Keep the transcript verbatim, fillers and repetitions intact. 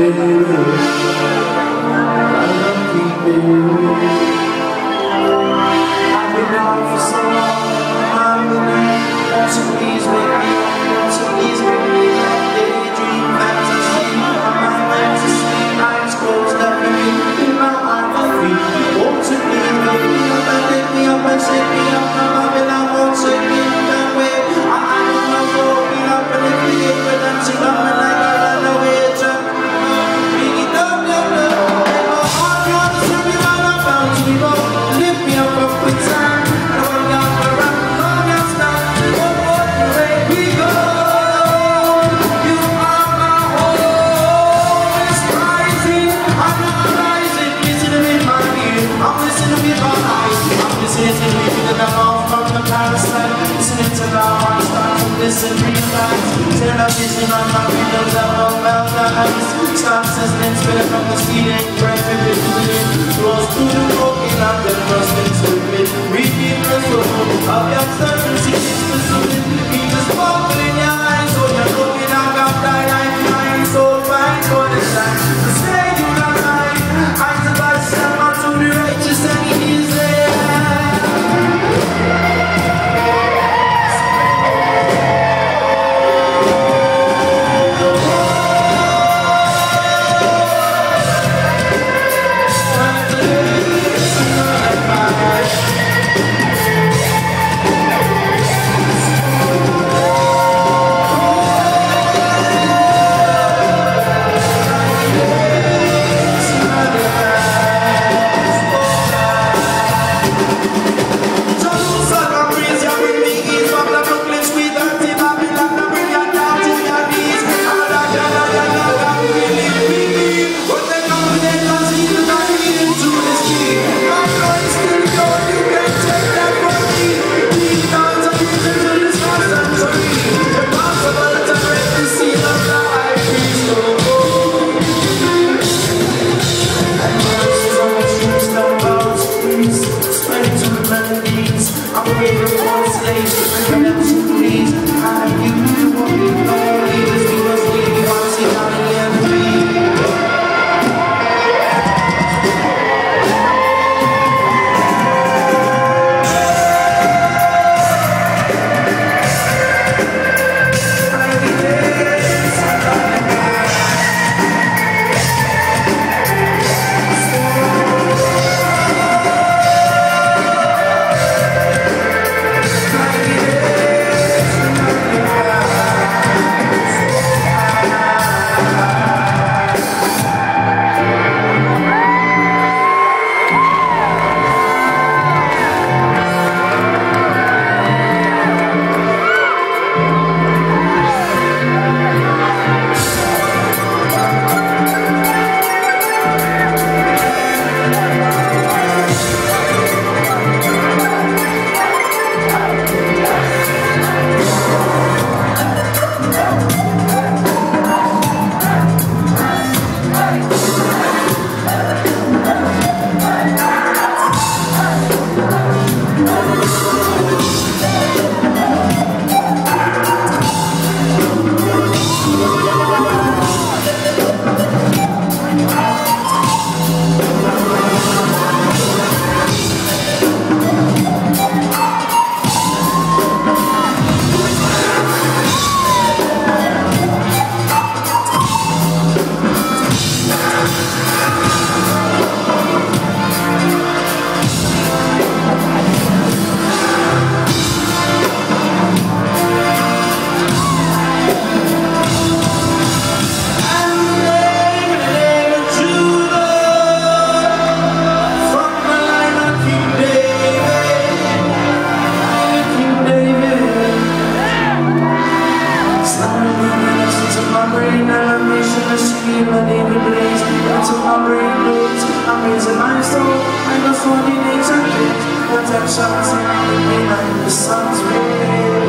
Listen, realize, television on my windows, I love Valentine's. Stop listening, spit from the speeding, breath, vivid, close to the broken, I'm the trusting stupid. Repeat the soul of your certainty, it's the suit. Keep the sparkle in your eyes, so you're looking out, got that eye, flying so fine for the shine. To say you not mine, eyes of us, step on to the righteous and easy. Protection, the sun's ray.